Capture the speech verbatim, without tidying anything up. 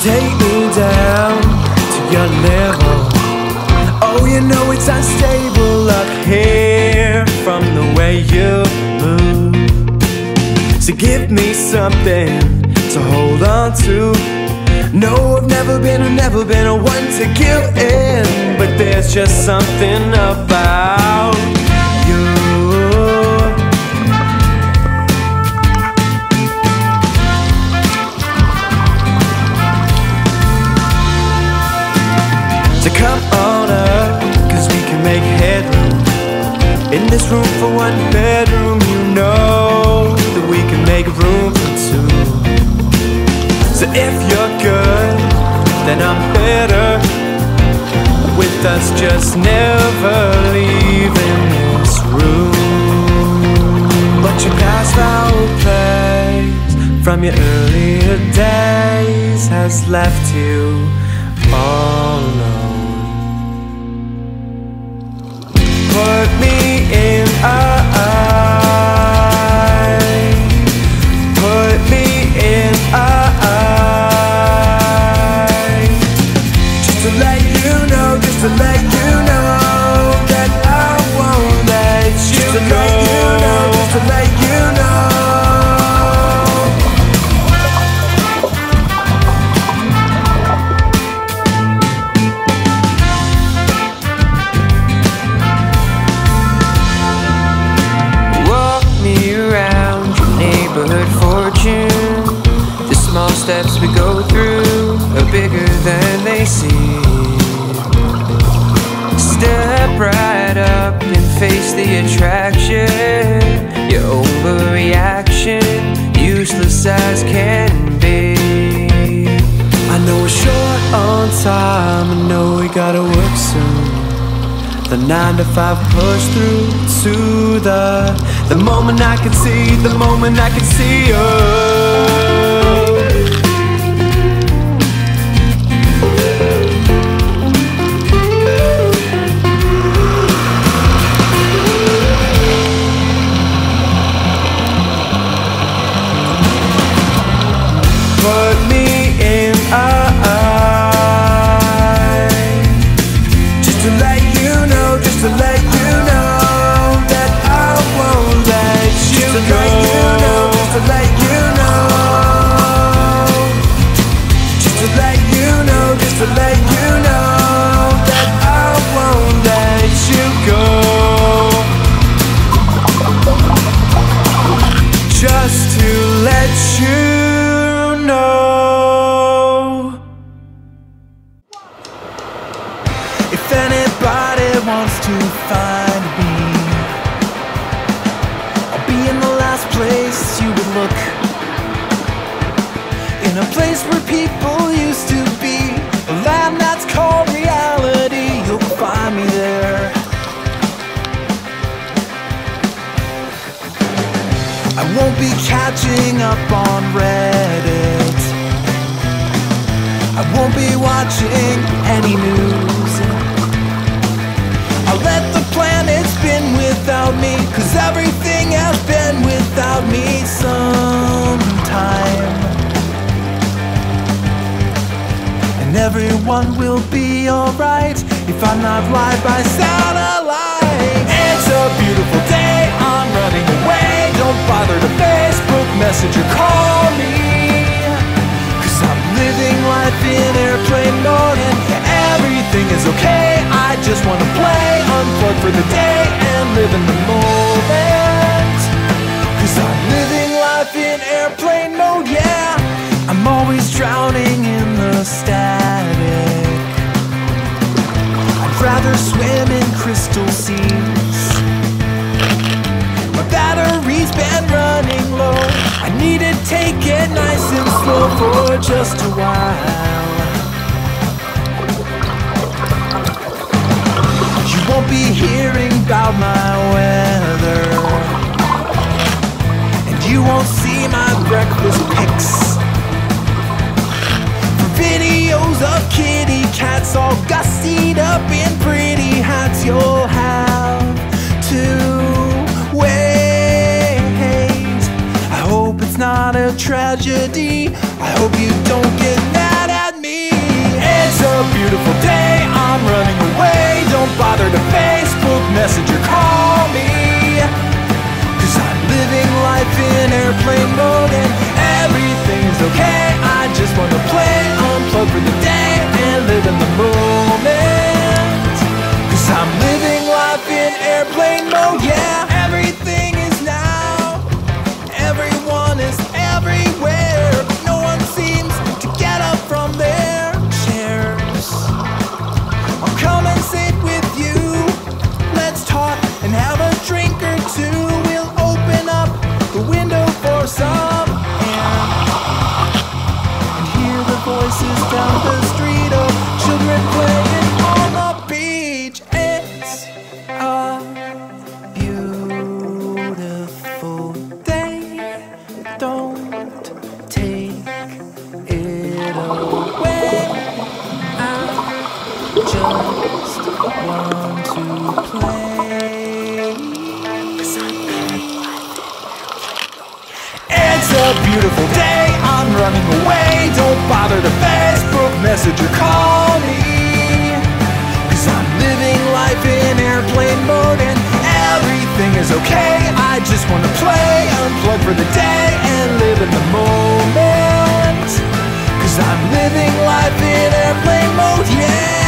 take me down to your level. Oh, you know it's unstable up here from the way you move. So give me something to hold on to. No, I've never been, I've never been a one to give in, but there's just something about you. So come on up, cause we can make headroom in this room for one bedroom. You know that we can make room for two. So if you're good, then I'm better, with us just never leaving this room. But your past foul place from your earlier days has left you all alone. Put me in a eye, put me in a eye, just to let you know, just to let you know that I won't let you just to go. Let you know, just to let you know. Fortune, the small steps we go through are bigger than they seem. Step right up and face the attraction. Your overreaction, useless as can be. I know we're short on time, I know we gotta work soon. The nine to five push through to the The moment I can see, the moment I can see you. Put me in a eye, just to let you know, just to let you know that I won't let you go. Just to let you know, just to let you know, just to let you know, just to let you know that I won't let you go. Just to let you know. If anybody wants to find me, I'll be in the last place you would look, in a place where people used to be, a land that's called reality. You'll find me there. I won't be catching up on Reddit, I won't be watching any news. I'll let the planet spin without me, cause everything has been without me sometime. And everyone will be alright if I'm not live by satellite. It's a beautiful day, I'm running away. Don't bother to Facebook, message or call me, cause I'm living life in airplane mode and everything is okay. I just wanna play, unplug for the day and live in the moment, cause I'm living life in airplane mode, yeah. I'm always drowning in the static, I'd rather swim in crystal seas. My battery's been running low, I need to take it nice and slow for just a while. You won't be hearing about my weather, and you won't see my breakfast pics. For videos of kitty cats all gussied up in pretty hats, you'll have to wait. I hope it's not a tragedy, I hope you don't get mad at me. beautiful day, I'm running away. Don't bother to Facebook, message or call me, 'cause I'm living life in airplane mode and everything is okay. I just wanna play, unplug for the day and live in the moment, 'cause I'm living life in airplane mode, yeah. Everything is now, everyone is everywhere, but no one seems to get up from their chairs. I'll come and sit with you, let's talk and have a drink or two. We'll open up the window for some air and hear the voices down the street of children playing on the beach. It's a beautiful day, don't take it away. I just want to play, 'cause I'm living life in airplane mode. It's a beautiful day, I'm running away. Don't bother to Facebook, message or call me, 'cause I'm living life in airplane mode and everything is okay. I just wanna play, unplug for the day and live in the moment, 'cause I'm living life in airplane mode, yeah.